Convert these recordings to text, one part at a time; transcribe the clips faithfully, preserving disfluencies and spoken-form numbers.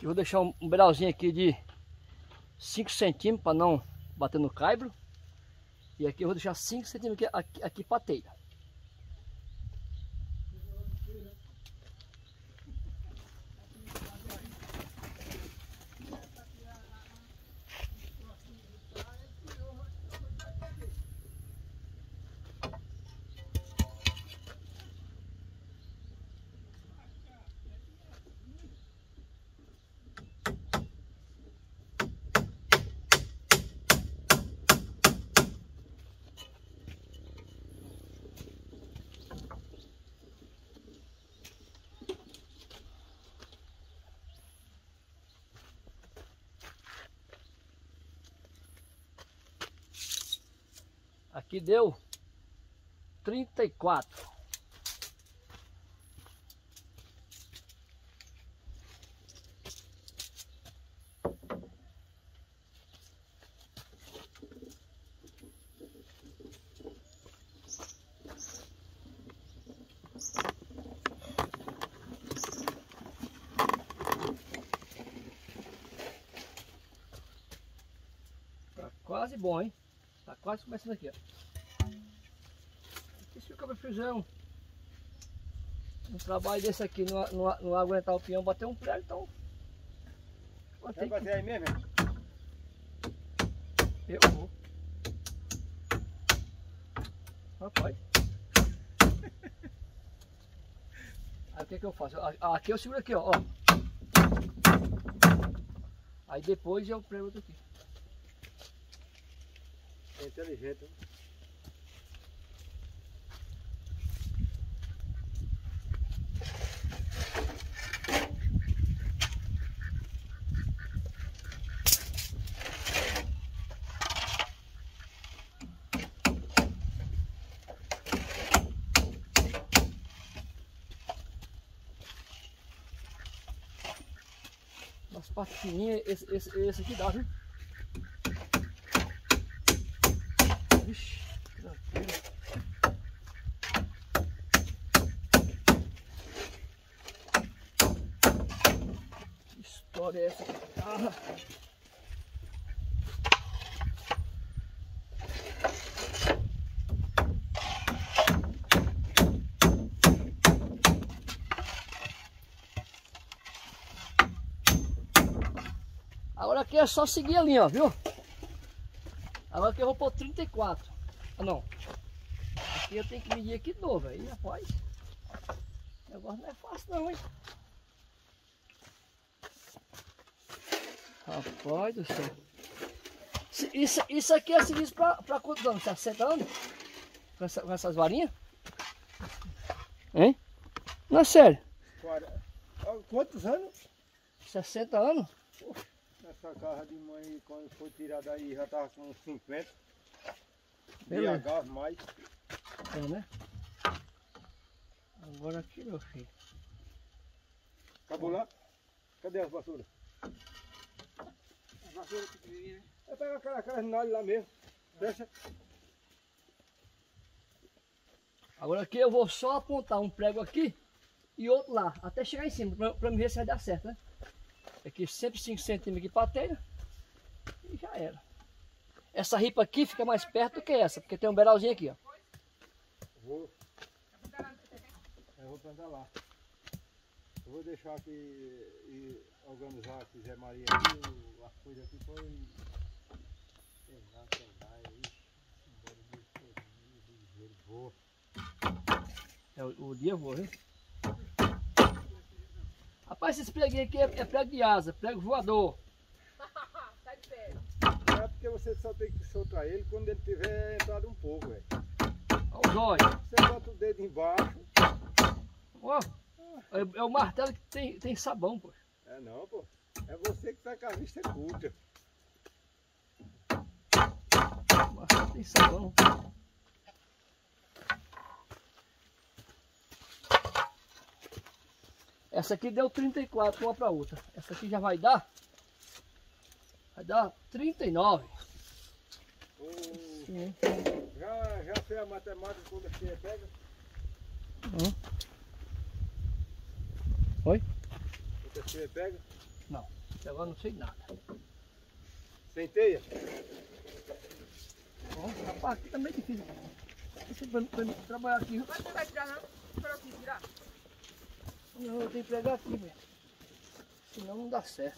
Eu vou deixar um, um beiralzinho aqui de cinco centímetros para não bater no caibro. E aqui eu vou deixar cinco centímetros aqui, aqui, aqui para telha. Aqui deu trinta e quatro. Tá quase bom, hein? Tá quase começando aqui, ó. E se o cara fizer um, um trabalho desse aqui, não, não, não aguentar o peão, bater um prego, então... Vai Vai bater que... aí mesmo? Eu vou. Rapaz. Aí o que que eu faço? Aqui eu seguro aqui, ó. ó. Aí depois eu prego outro aqui. É inteligente, né? As partes fininhas, esse, esse, esse aqui dá, viu? Vixe, tranquilo. Que história é essa? Ah. Agora aqui é só seguir a linha, ó, viu? Agora aqui eu vou pôr trinta e quatro. Ah, não. Aqui eu tenho que medir aqui de novo. Aí, rapaz. O negócio não é fácil não, hein? Rapaz do céu. Isso, isso aqui é serviço pra, pra quantos anos? sessenta anos? Com, essa, com essas varinhas? Hein? Não é sério? Quantos anos? sessenta anos? Essa carro de mãe, quando foi tirada aí, já tava com uns cinquenta. Beleza. B H mais. É, né? Agora aqui, meu filho. Acabou lá? Cadê as vassouras? As vassouras pequenininhas, né? Eu pego aquela carnalha lá mesmo. Deixa. Agora aqui eu vou só apontar um prego aqui e outro lá, até chegar em cima, pra, pra me ver se vai dar certo, né? Aqui sempre cinco centímetros aqui para telha e já era. Essa ripa aqui fica mais perto do que essa, porque tem um beiralzinho aqui, ó. Vou. Eu vou plantar lá. Eu vou deixar aqui e organizar aqui Zé Maria aqui, as coisas aqui foi. Sei lá, sei lá, embora de voa. É, o, o dia voa, viu? Rapaz, esse preguinho aqui é, é prego de asa, prego voador. Tá de pé. É porque você só tem que soltar ele quando ele tiver entrado um pouco, velho. Olha os olhos. Você bota o dedo embaixo. Ó, é, é o martelo que tem, tem sabão, pô. É não, pô. É você que tá com a vista curta. O martelo tem sabão. Essa aqui deu trinta e quatro uma para outra. Essa aqui já vai dar. Vai dar trinta e nove. O... Sim. Já, já fez a matemática quando você pega? Hum. Oi? Quando você pega? Não, até agora não sei nada. Sem teia? Bom, rapaz, aqui também é difícil. Isso pra, pra trabalhar aqui. Mas não vai tirar não? Espera aqui tirar. Não, eu tenho que pregar aqui, velho. Senão não dá certo.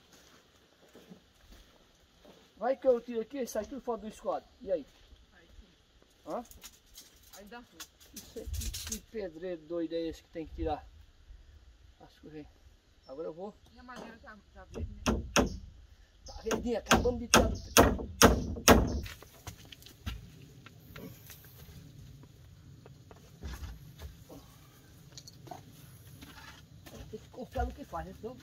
Vai que eu tiro aqui, sai tudo fora do esquadro. E aí? Aí sim. Hã? Aí dá tudo. Isso é, que, que pedreiro doido é esse que tem que tirar as coisas aí? Agora eu vou. E a madeira tá, tá verde, né? Tá verdinha, acabamos de tirar do... Tem que confiar no que faz, né? Então...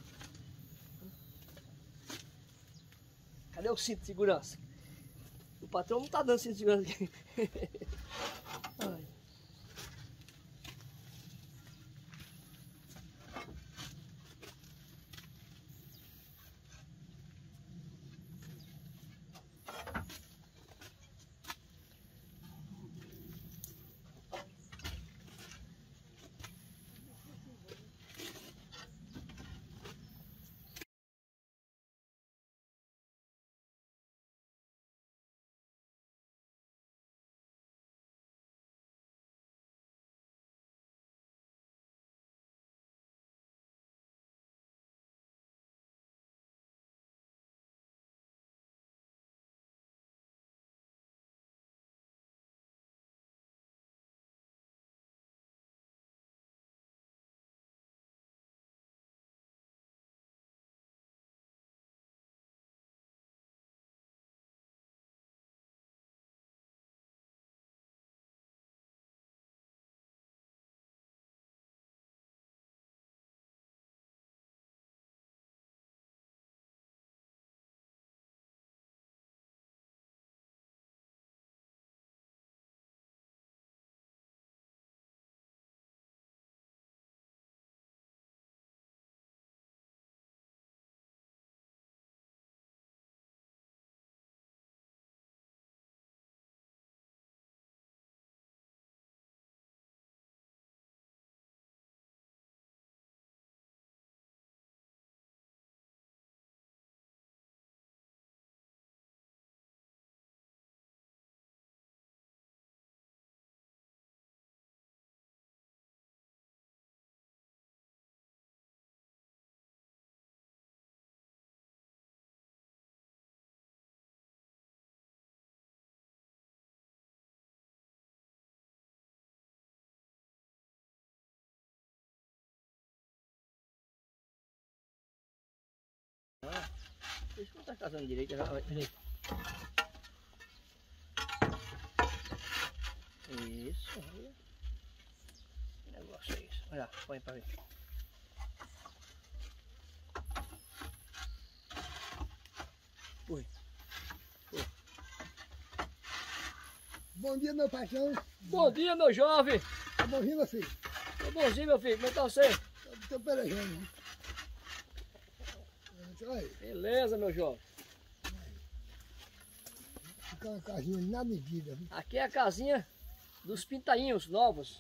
Cadê o cinto de segurança? O patrão não tá dando cinto de segurança aqui. Ai. Isso não tá casando direito, já vai. Isso, olha. Que negócio é isso? Olha lá, põe pra ver. Foi. Foi. Bom dia, meu patrão. Bom dia, meu jovem. Tá bonzinho, meu filho? Tô bonzinho, meu filho. Como é que tá você? Tô, tô pelejando, né? Aí, Beleza, meu jovem. fica uma casinha na medida. Viu? Aqui é a casinha dos pintainhos novos.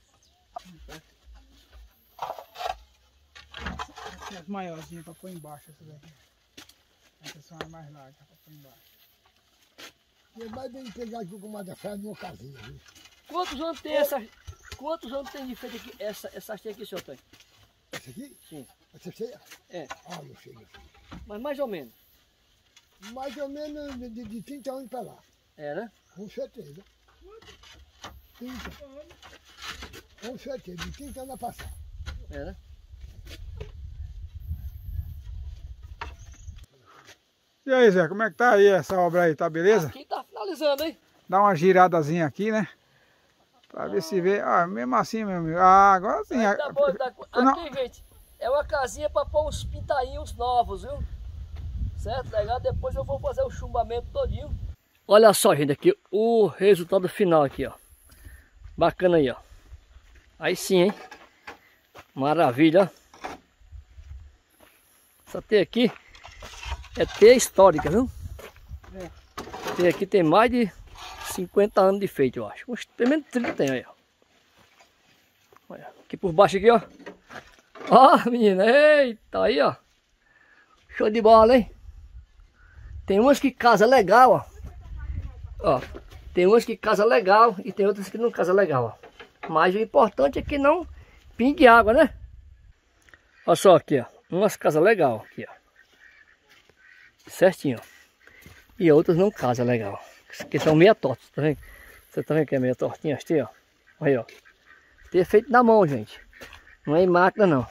Aqui as maiorzinhas para pôr embaixo, essas aqui. Essas são as mais largas para pôr embaixo. E é mais bem pegar aqui com uma da fé numa casinha. Viu? Quantos anos tem essa? Quantos anos tem de feito aqui essa, essa haste aqui, senhor Antônio? Essa aqui? Sim. Essa cheia? É, Ah, não sei, meu filho. mas mais ou menos. Mais ou menos de, de, de trinta anos para lá. É, né? Com certeza. trinta. Com certeza, de trinta anos a passar. É, né? E aí, Zé, como é que tá aí essa obra aí? Tá beleza? Aqui tá finalizando, hein? Dá uma giradazinha aqui, né? Pra ver se vê. Ah, mesmo assim, meu amigo. Ah, agora sim. Aí tá bom, tá... Aqui, Não. gente, é uma casinha para pôr uns pintainhos novos, viu? Certo? Legal? Depois eu vou fazer o chumbamento todinho. Olha só, gente, aqui o resultado final aqui, ó. Bacana aí, ó. Aí sim, hein? Maravilha. Essa teia aqui é teia histórica, viu? É. Teia aqui tem mais de cinquenta anos de feito, eu acho. Uns, pelo menos trinta tem aí, ó. Olha, aqui por baixo aqui, ó. Ó, menina, eita, aí, ó. Show de bola, hein? Tem umas que casa legal, ó. Ó, tem umas que casa legal e tem outras que não casa legal, ó. Mas o importante é que não pingue água, né? Olha só aqui, ó. Umas casas legal aqui, ó. Certinho, ó. E outras não casam legal. Que são meia tortas, tá vendo? Você tá vendo que é meia tortinha assim, ó. Aí, ó. Tem feito na mão, gente. Não é em máquina, não.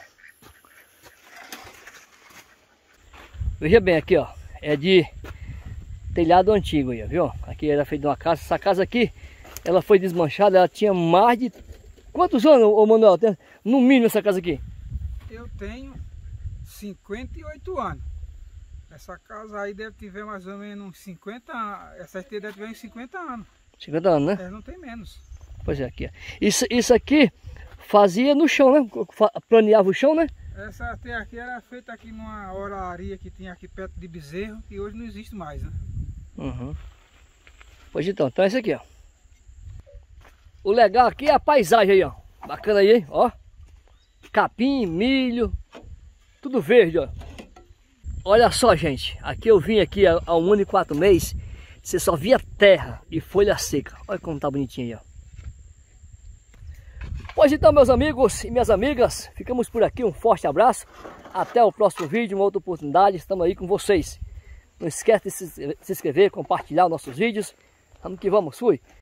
Veja bem aqui, ó. É de telhado antigo aí, viu? Aqui era feito de uma casa. Essa casa aqui, ela foi desmanchada. Ela tinha mais de... Quantos anos, ô Manuel? Tem no mínimo essa casa aqui? Eu tenho cinquenta e oito anos. Essa casa aí deve ter mais ou menos uns cinquenta anos. Essa aqui deve ter uns cinquenta anos. cinquenta anos, né? É, não tem menos. Pois é, aqui, ó. Isso, isso aqui fazia no chão, né? Planeava o chão, né? Essa até aqui era feita aqui numa oraria que tinha aqui perto de Bezerro, que hoje não existe mais, né? Uhum. Pois então, então é isso aqui, ó. O legal aqui é a paisagem aí, ó. Bacana aí, hein? Ó. Capim, milho, tudo verde, ó. Olha só, gente. Aqui eu vim aqui há, há um ano e quatro meses. Você só via terra e folha seca. Olha como tá bonitinho aí, ó. Pois então, meus amigos e minhas amigas, ficamos por aqui. Um forte abraço. Até o próximo vídeo, uma outra oportunidade. Estamos aí com vocês. Não esquece de se, se inscrever, compartilhar os nossos vídeos. Vamos que vamos, fui.